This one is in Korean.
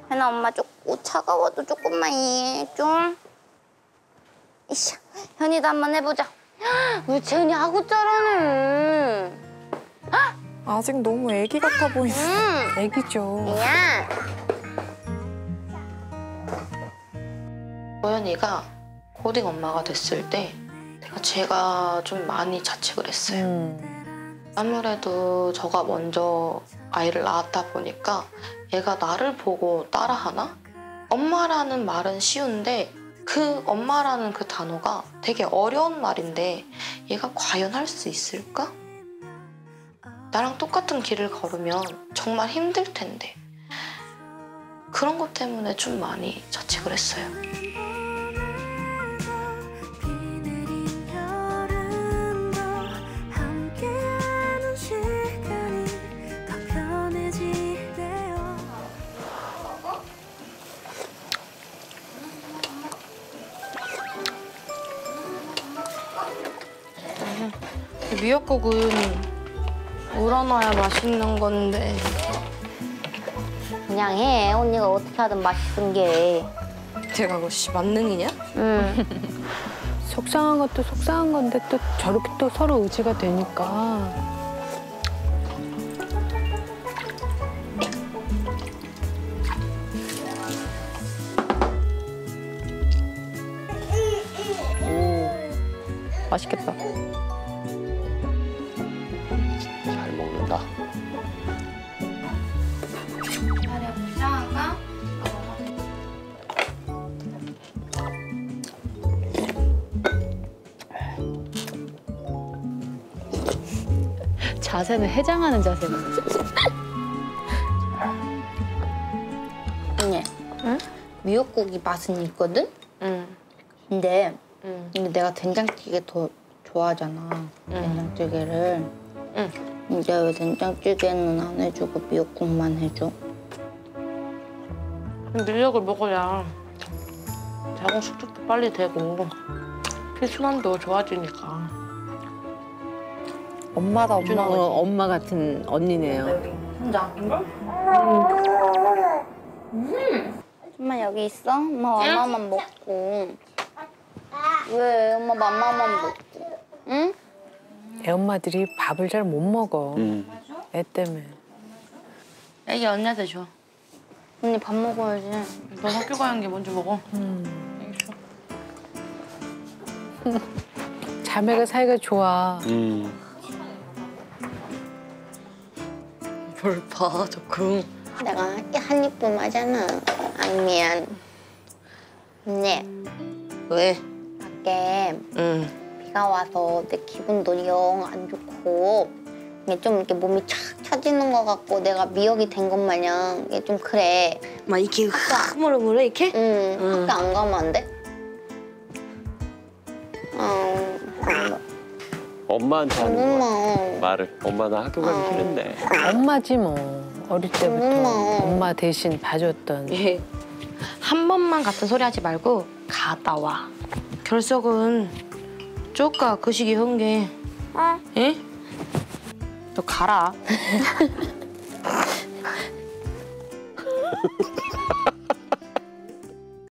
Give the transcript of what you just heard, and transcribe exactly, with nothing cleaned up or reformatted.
현아 엄마 조금 차가워도 조금만 이해해줘. 이씨, 현이도 한번 해보자. 우리 재은이 하고 잘하네. 아직 너무 애기 같아 보이네. 응. 애기죠. 야. 도연이가 고딩 엄마가 됐을 때 제가 좀 많이 자책을 했어요. 음. 아무래도 저가 먼저 아이를 낳았다 보니까 얘가 나를 보고 따라하나? 엄마라는 말은 쉬운데 그 엄마라는 그 단어가 되게 어려운 말인데 얘가 과연 할 수 있을까? 나랑 똑같은 길을 걸으면 정말 힘들 텐데 그런 것 때문에 좀 많이 자책을 했어요. 미역국은 우러나야 맛있는 건데 그냥 해. 언니가 어떻게 하든 맛있은 게. 제가 그것이 만능이냐? 응. 속상한 것도 속상한 건데 또 저렇게 또 서로 의지가 되니까. 오, 맛있겠다. 잘 먹는다. 자세는 해장하는 자세네. 언니. 응? 미역국이 맛은 있거든? 응. 근데, 응. 근데 내가 된장찌개 더 좋아하잖아. 응. 된장찌개를. 응. 근데 왜 된장찌개는 안 해주고 미역국만 해줘? 미역을 먹어야 자궁 수축도 빨리 되고 피순환도 좋아지니까. 엄마다 엄마. 어, 엄마 같은 언니네요. 혼자. 음. 엄마 여기 있어? 엄마 맘마만 먹고. 왜 엄마 맘마만 먹고? 응? 애엄마들이 밥을 잘 못 먹어. 음. 애 때문에. 애기 언니한테 줘. 언니 밥 먹어야지. 너 학교 가는 게 먼저 먹어. 음. 애기 줘. 자매가 사이가 좋아. 음. 뭘 봐, 조금. 내가 한 입뿐 하잖아. 아니 미안. 언니 왜? 밖에 응. 비가 와서 내 기분도 영 안 좋고 이게 좀 이렇게 몸이 착 처지는 것 같고 내가 미역이 된 것 마냥 이게 좀 그래. 막 이렇게 흐물흐물해 이렇게? 응. 응. 학교 안 가면 안 돼? 어. 엄마한테 하는 거야. 엄마. 말을. 엄마 나 학교 가기 싫은데. 엄마지 뭐. 어릴 때부터 엄마. 엄마 대신 봐줬던. 예. 한 번만 같은 소리 하지 말고 갔다 와. 결석은 쪼까 그 시기 한 게. 어? 예? 너 가라.